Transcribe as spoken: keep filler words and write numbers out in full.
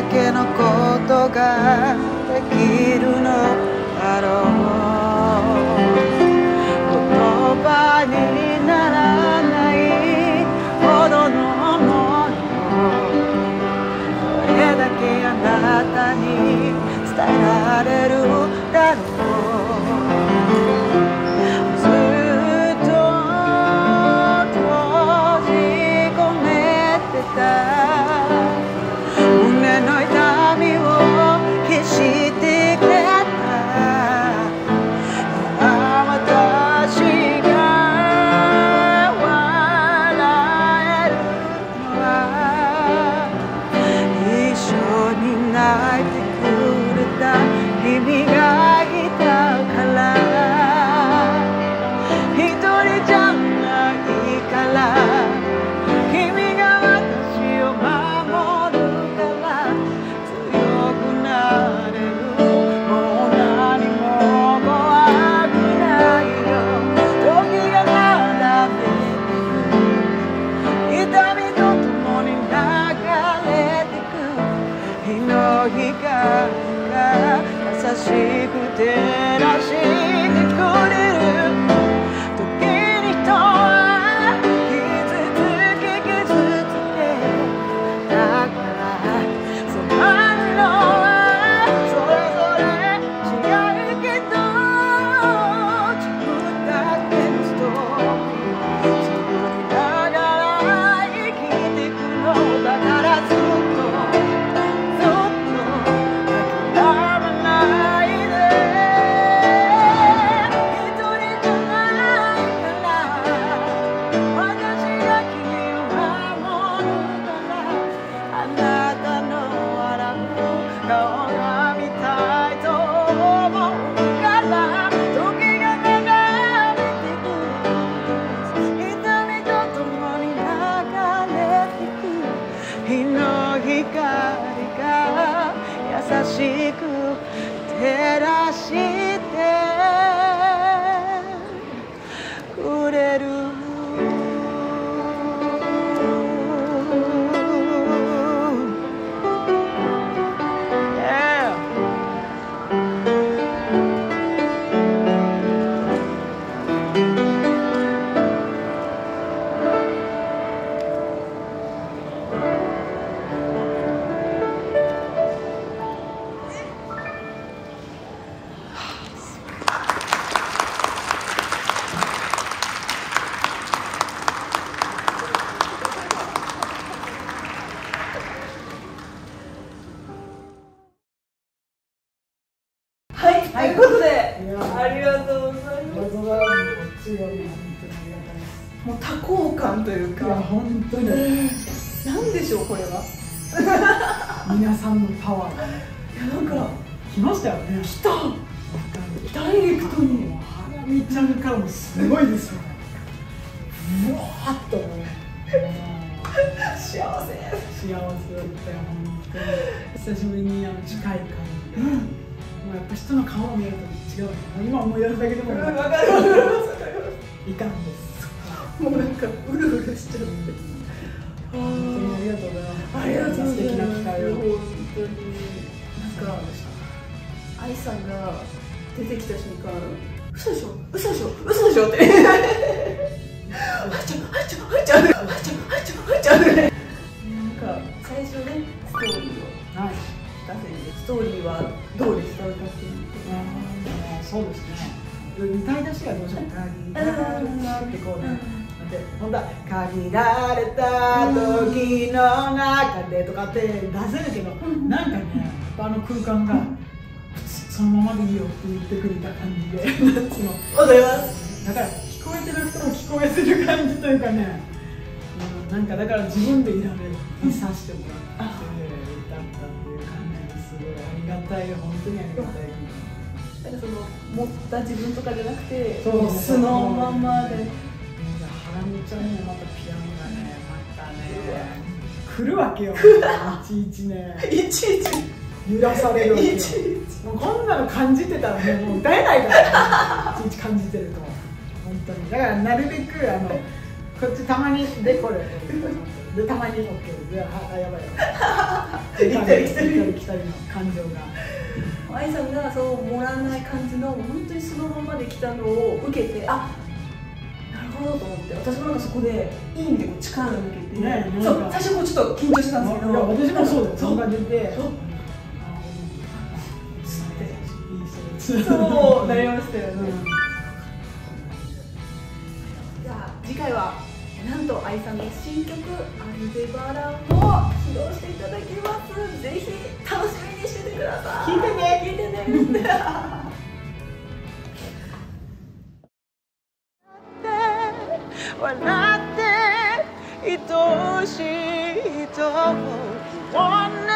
だけのことができるのだろう。言葉にならないほどのもの、それだけあなたに伝えられるだろう。ずっと閉じ込めてた胸の痛みを消してくれた。今私が笑えるのは一緒に泣いてくれた君がいたから。一人じゃないから君が私を守るから強くなれる。もう何も怖くないよ。時が並べて痛みと共に流れてく日の光が優しく照らしてくれる。時に人は傷つけ傷つけだからそうなるのはそれぞれ違うけど自分だけのストーリー作りながら生きてくのだからずっとずっと諦めないで。一人じゃないから私が君を守るから。あなたの笑う顔が見たいと思うから。時が流れてく痛みと共に流れてく日の光が優しく照らしてくれる。Yeah. はい、ということで、 いやありがとうございありがまとうございます。こっちがね、本当にありがたいです。 す。もう多幸感といういや、 か、 本当になんでしょう、これは。 皆さんのパワーがね、 いや、なんか、 来ましたよね。 来たダイレクトに。 花見ちゃんからもすごいですよね。うわーっとね、 幸せ。 幸せだったよ、本当に。久しぶりにあの近い感じで、もうやっぱ人の顔を見ると違う。今思い出すだけでも、 わかるわかるわかる。 いかんです。 もうなんか、うるうるしちゃって。 本当にありがとうございます。 ありがとうございます。 素敵な機会を。 本当に。なんか、愛さんが出てきた瞬間、嘘でしょ嘘でしょ嘘でしょって。入っちゃう入っちゃう入っちゃう入っちゃう入っちゃう入っちゃう。なんか、最初ね、ストーリーをはい。 聞かせて、ストーリーはどうでしたかっていう。 あーそうですね。歌い出しがどうしよう。限られたってこうね。で、ほんとは限られた時の中でとかって出せるけど、なんかね、あの空間がそのままでいいよって言ってくれた感じで、なんつうの。 わかります。 だから聞こえてる人も聞こえてる感じというかね、うん、なんかだから自分でいられるにさせてもらって歌ったっていう感じですごいありがたい、本当にありがたい。 なんかその持った自分とかじゃなくて、 そうもう素のままで。 ハラミちゃんもまたピアノがね、またね、来るわけよ。いちいちね、 いちいち揺らされるわけよ。 いちいちもうこんなの感じてたらね、もう歌えないから、ね、いちいち感じてると。本当に。だからなるべくあのこっちたまにでこれでたまに OK で、あ、やばい行ったり来たり行ったり来たりの感情が。 愛さんがそう盛らない感じの本当にそのままで来たのを受けて、あ、なるほどと思って、私もなんかそこでいい意味でこう力が抜けて、 ね、 そう最初こうちょっと緊張してたんですけど、 私もそうだよ、そんな感じで。 そうなりましたよね。じゃあ次回はなんと愛さんの新曲「アルデバラン」を披露していただきます。ぜひ楽しみにしててください。 聞いてね、 聞いてね。 笑って愛しい人を